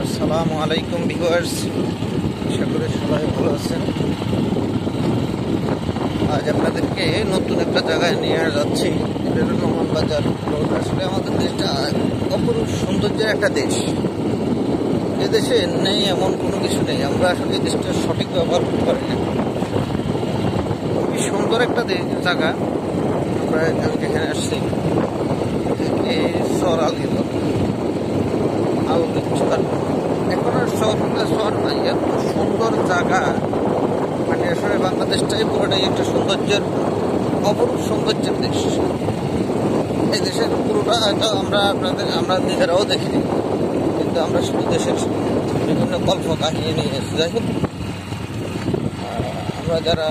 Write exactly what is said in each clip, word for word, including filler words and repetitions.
আসসালামু আলাইকুম ভিউয়ার্স, আশা করি সবাই ভালো আছেন। আজ আপনাদেরকে নতুন একটা জায়গায় নিয়ে যাচ্ছি। এটা হলো নোমান বাজার রোড। আসলে আমাদের দেশটা অপরূপ সৌন্দর্যের একটা দেশ। এ দেশে নেই এমন কোনো কিছু নেই, আমরা আসলে এই দেশটার সঠিক ব্যবহার করতে পারি না। খুবই সুন্দর একটা জায়গা। আমরা আমি যেখানে আসছি এই সর আলিল এখন আর শহরটা শহর নাই, এত সুন্দর জায়গা। মানে আসলে বাংলাদেশটাই পুরোটাই একটা সৌন্দর্যের অপরূপ সৌন্দর্যের দেশ। এই দেশের পুরোটা হয়তো আমরা আপনাদের আমরা নিজেরাও দেখিনি, কিন্তু আমরা শুধু দেশের বিভিন্ন কল্প কাহিনী নিয়ে এসেছি। যাই হোক, আমরা যারা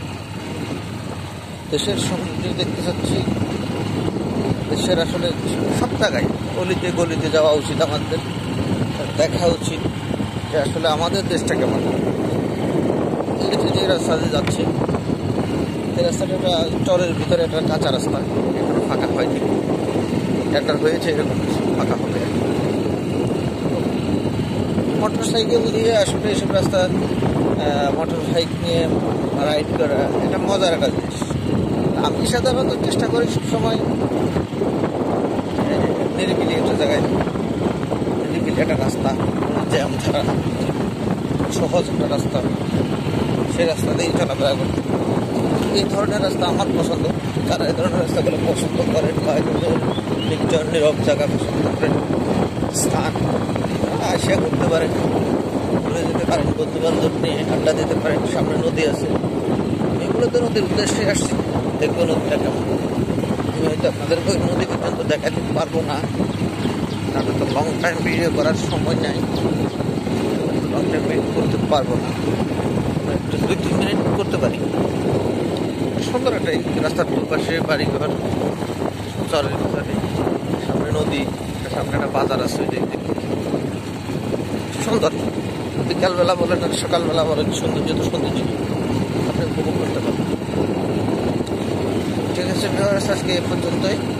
দেশের সৌন্দর্য দেখতে চাচ্ছি, দেশের আসলে সব জায়গায় গলিতে গলিতে যাওয়া উচিত, আমাদের দেখা উচিত যে আসলে আমাদের দেশটা কেমন। এই যে রাস্তা দিয়ে যাচ্ছে, এই রাস্তাটা একটা চরের ভিতরে একটা কাঁচা রাস্তা, এখনো ফাঁকা হয়নি। ট্যান্ডার হয়েছে, এরকম ফাঁকা হবে। মোটর সাইকেল দিয়ে আসলে এসব রাস্তা মোটর সাইকেল নিয়ে রাইড করা এটা মজার একটা জিনিস। আমি সাধারণত চেষ্টা করি সবসময় নিরিবিলি একটা জায়গায়, নিরিবিলি একটা রাস্তা, জ্যাম ছাড়া সহজ একটা রাস্তা, সেই রাস্তা দিয়েই চলাফেরা করতে। এই ধরনের রাস্তা আমার পছন্দ। যারা এই ধরনের রাস্তাগুলো পছন্দ করেন বা নির্জন নীরব জায়গা পছন্দ করেন, স্থান আসিয়া করতে পারেন, ঘুরে যেতে পারেন, বন্ধু বান্ধব নিয়ে আড্ডা দিতে পারেন। সামনে নদী আছে, এগুলো তো নদীর উদ্দেশ্যে আসছি, দেখবো নদীটা কেমন। আমি হয়তো আপনাদেরকে ওই নদী পর্যন্ত দেখাতে পারবো না, কারণ তো লং টাইম ভিডিও করার সময় নাই, লং টাইম ভিডিও করতে পারবো না। একটু দুই তিন মিনিট করতে পারি। সুন্দর একটা রাস্তার দুপাশে বাড়িঘর, চরের ভিতরে, সামনে নদী, সামনে একটা বাজার আছে, সুন্দর। বিকালবেলা বলেন আর সকালবেলা বলেন, সৌন্দর্য তো সৌন্দর্য আপনি উপভোগ করতে পারেন। ঠিক আছে, আজকে এ পর্যন্তই।